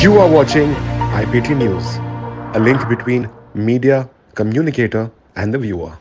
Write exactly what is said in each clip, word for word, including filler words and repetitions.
You are watching I P T News, a link between media, communicator, and the viewer.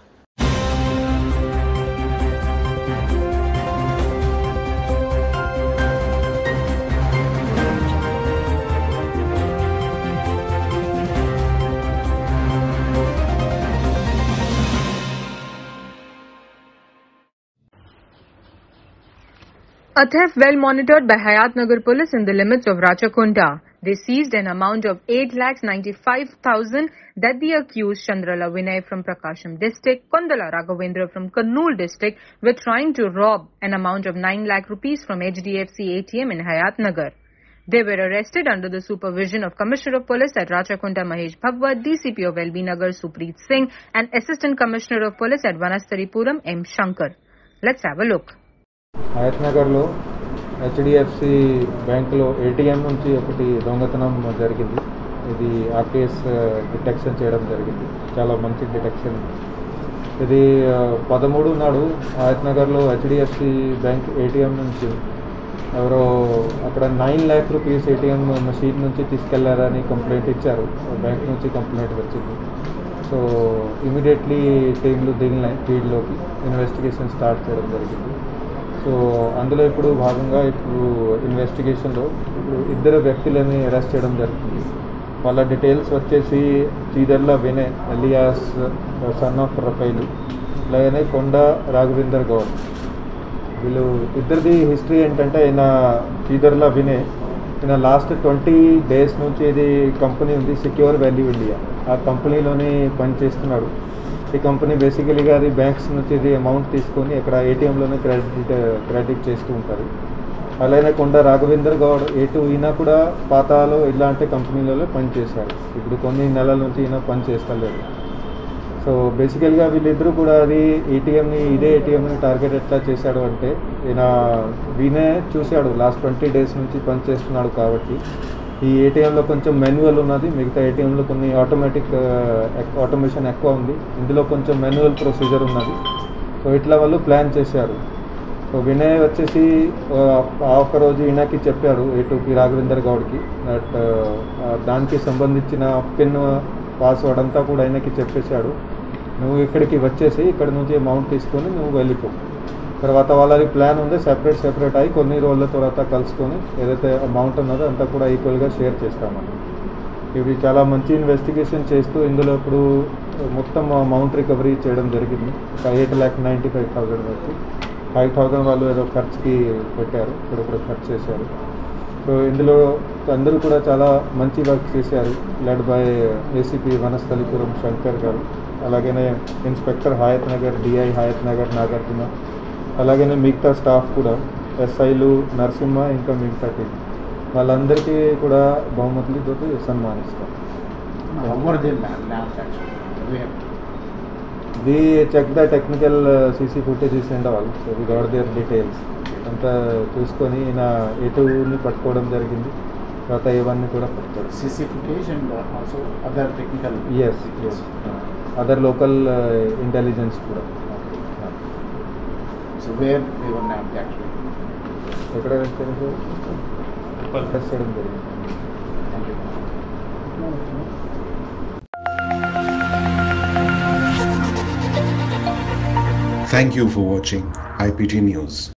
A theft well monitored by Hayat Nagar police in the limits of Ratchakunda. They seized an amount of eight lakhs ninety-five thousand that the accused Chandrala Vinay from Prakasham district, Kondala Raghavendra from Kurnool district were trying to rob an amount of nine lakh rupees from H D F C A T M in Hayat Nagar. They were arrested under the supervision of Commissioner of Police at Ratchakunda Mahesh Bhagwat, D C P of L B Nagar Supreet Singh and Assistant Commissioner of Police at Vanastaripuram M. Shankar. Let's have a look. Hayath నగర్లో HDFC బ్యాంకులో ATM నుంచి ఒకటి దొంగతనం జరిగింది. ఇది ఆ case detection చేయడం జరిగింది. చాలా మంచి డిటెక్షన్. ఇది పదమూడు నాడు హయత్ నగర్లో హెచ్డిఎఫ్సి బ్యాంక్ ఏటీఎం నుంచి ఎవరో అక్కడ nine lakh rupees ATM machine నుంచి తీసుకెళ్లారని కంప్లైంట్ ఇచ్చారు. బ్యాంక్ నుంచి కంప్లైంట్ వచ్చింది. సో ఇమీడియట్లీ టీంలు దిగినాయి ఫీల్డ్లోకి, ఇన్వెస్టిగేషన్ స్టార్ట్ చేయడం జరిగింది. సో అందులో ఇప్పుడు భాగంగా ఇప్పుడు ఇన్వెస్టిగేషన్లో ఇప్పుడు ఇద్దరు వ్యక్తులని అరెస్ట్ చేయడం జరుగుతుంది. వాళ్ళ డీటెయిల్స్ వచ్చేసి Cheedarla Vinay alias son of రఫైలు, అలాగనే కొండ రాఘవేందర్ గౌడ్. వీళ్ళు ఇద్దరిది హిస్టరీ ఏంటంటే, ఈయన చీదర్ల వినయ్ ఈయన లాస్ట్ ట్వంటీ డేస్ నుంచి ఇది కంపెనీ ఉంది సెక్యూర్ వాల్యూ ఇండియా, ఆ కంపెనీలోనే పనిచేస్తున్నాడు. ఈ కంపెనీ బేసికలీగా అది బ్యాంక్స్ నుంచి ఇది అమౌంట్ తీసుకొని ఇక్కడ ఏటీఎంలోనే క్రెడిట్ క్రెడిట్ చేస్తూ ఉంటారు. అలానే కొండ రాఘవేందర్ గౌడ్ ఏటు ఈయన కూడా పాతాలో ఇలాంటి కంపెనీలలో పనిచేశారు. ఇప్పుడు కొన్ని నెలల నుంచి ఈయన పని చేస్తలేరు. సో బేసికల్గా వీళ్ళిద్దరూ కూడా అది ఏటీఎంని ఇదే ఏటీఎంని టార్గెట్ ఎట్లా చేశాడు అంటే, ఈయన వీనే చూశాడు లాస్ట్ ట్వంటీ డేస్ నుంచి పని చేస్తున్నాడు కాబట్టి ఈ ఏటీఎంలో కొంచెం మాన్యువల్ ఉన్నది, మిగతా ఏటీఎంలో కొన్ని ఆటోమేటిక్ ఆటోమేషన్ ఎక్కువ ఉంది, ఇందులో కొంచెం మాన్యువల్ ప్రొసీజర్ ఉన్నది. సో ఇట్లా వాళ్ళు ప్లాన్ చేశారు. సో వినయ్ వచ్చేసి ఆ ఒక్క రోజు ఈయనకి చెప్పాడు ఏటూకి రాఘవేందర్ గౌడ్కి దట్ దానికి సంబంధించిన పిన్ పాస్వర్డ్ అంతా కూడా ఆయనకి చెప్పేశాడు. నువ్వు ఇక్కడికి వచ్చేసి ఇక్కడ నుంచి అమౌంట్ తీసుకొని నువ్వు వెళ్ళిపో. తర్వాత వాళ్ళది ప్లాన్ ఉంది, సెపరేట్ సెపరేట్ అయ్యి కొన్ని రోజుల తర్వాత కలుసుకొని ఏదైతే అమౌంట్ ఉన్నదో అంతా కూడా ఈక్వల్గా షేర్ చేస్తామని. ఇవి చాలా మంచి ఇన్వెస్టిగేషన్ చేస్తూ ఇందులో ఇప్పుడు మొత్తం అమౌంట్ రికవరీ చేయడం జరిగింది. ఒక eight lakh ninety five thousand వరకు ఫైవ్ థౌజండ్ వాళ్ళు ఏదో ఖర్చుకి పెట్టారు, ఇప్పుడు ఇప్పుడు ఖర్చు చేశారు. సో ఇందులో అందరూ కూడా చాలా మంచి వర్క్ చేశారు, led by ACP Vanasthalipuram Shankar గారు, అలాగనే inspector Hayathnagar, DI Hayathnagar Nagarjuna, అలాగనే మిగతా స్టాఫ్ కూడా ఎస్ఐలు నరసింహ ఇంకా మిగతా టీం వాళ్ళందరికీ కూడా బహుమతులతో సన్మానిస్తాం. We check the technical CC footages and all, so we got their details అంతా చూసుకొని ఈయన ఏటూని పట్టుకోవడం జరిగింది. తర్వాత ఇవన్నీ కూడా పట్టుకోవడం CC footage and also other technical S S other local intelligence కూడా. So where they were nabbed actually? ఎక్కడ చేయడం జరిగింది. Thank you. Thank you for watching I P T News.